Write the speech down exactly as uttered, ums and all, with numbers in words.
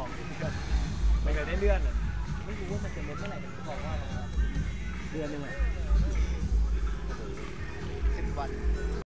บอกแบบไม่เคยได้เลื่อนไม่รู้ว่ามันจะลดเมื่อไหร่แต่บอกว่าเดือนหนึ่งอะสิบวัน